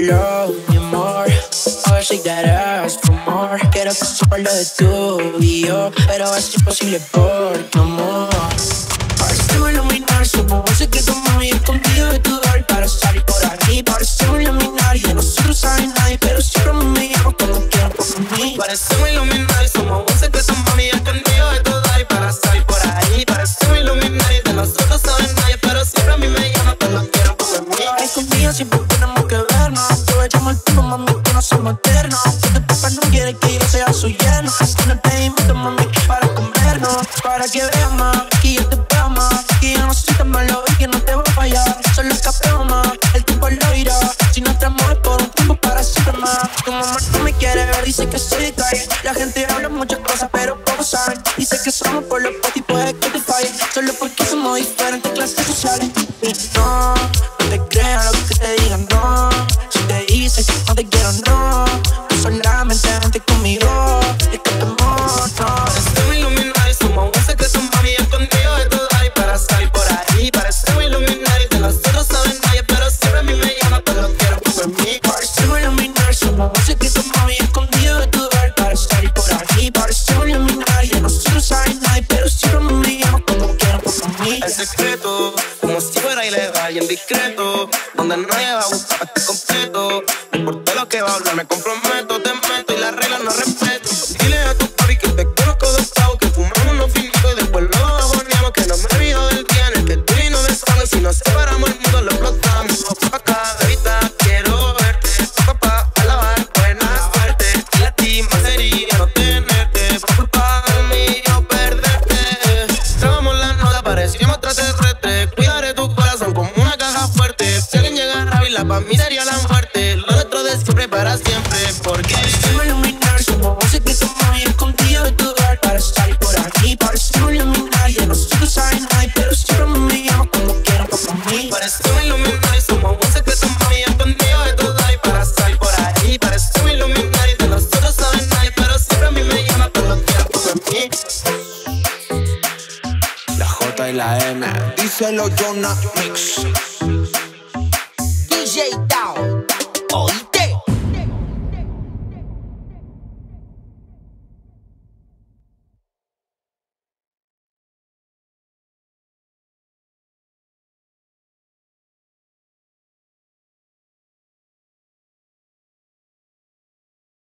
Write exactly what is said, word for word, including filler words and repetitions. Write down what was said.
love, mi amor. Oh, shake that ass for more. Quiero que sepa lo de tú y yo, pero es imposible por tu amor. Parecemos iluminar, somos un secreto, mami, escondido de tu dolor. Para salir por aquí, parecemos iluminar, y de nosotros sabe nadie, pero siempre me llamo cuando quieran por mí. Parecemos iluminar, somos un secreto, mami, escondido de tu dolor. Para salir por ahí, parecemos iluminar, y de nosotros sabe nadie, pero siempre a mí me llama cuando quieran por mí. Escondida siempre tenemos que vernos, aprovechamos el tiempo, mami, que no somos eternos. Tu papá no quiere que yo sea su yerno, así no te invito, mami, para comernos. Para que veas más, que yo te veo más, que yo no soy tan malo y que no te voy a fallar. Solo escapeo más, el tiempo lo irá. Si nuestro amor es por un tiempo para siempre más. Tu mamá no me quiere ver, dice que soy de calle. La gente habla muchas cosas, pero pocos saben. Dice que somos por los potis, puede que te falle. Solo porque somos diferentes clases sociales. Y no, no te creas lo que te digan, no. Si te dicen que no te quiero, no. Tú solamente vente conmigo, es que tu amor, no. Parecemos iluminar y somos un secreto, mami, escondido de tu dolor. Para salir por ahí, parecemos iluminar, y de nosotros sabe nadie, pero siempre a mí me llama cuando quiero por mí. Parecemos iluminar, somos un secreto, mami, escondido de tu dolor. Para salir por aquí, parecemos iluminar, y de nosotros sabe nadie, pero siempre a mí me llama cuando quiero por mí. El secreto, como si fuera ilegal y en discreto, donde nadie va a buscar este completo. No importa lo que va a hablar, me comprometo, te meto y las reglas no respeto. Dile a tu papi que te conozco de pavo, que fumamos unos finitos y después lo aboneamos. Que no me olvido del día en el que tú y no besamos, y si nos separamos el mundo lo explotamos. Acá, bebita, quiero verte, papá, a lavar, buena suerte. Y a ti más sería no tenerte, por culpa de mí yo perderte. Trabamos la nota, parecíamos extraterrestres. Cuidaré tu corazón como una caja fuerte. Si alguien llega a rabiarla, pa' mí sería la muerte. Lo nuestro de siempre para siempre, porque parecemos iluminar, somos un secreto, mami, escondido de tu dolor. Para salir por aquí, parecemos iluminar, y de nosotros sabe nadie, pero siempre me llama cuando quieran por mí. parecemos iluminar y somos un secreto, mami, escondido de tu dolor. Para salir por ahí, parecemos iluminar, y de nosotros sabe nadie, pero siempre a mí me llama cuando quieran por mí. La J y la M, díselo Jonah Mix.